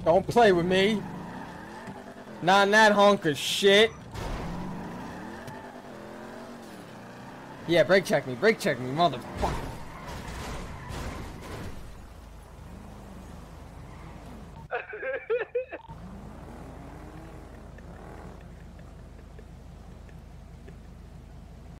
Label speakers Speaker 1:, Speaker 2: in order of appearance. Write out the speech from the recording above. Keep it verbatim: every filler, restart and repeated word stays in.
Speaker 1: Don't play with me. Not in that hunk of shit. Yeah, brake check me, brake check me, motherfucker.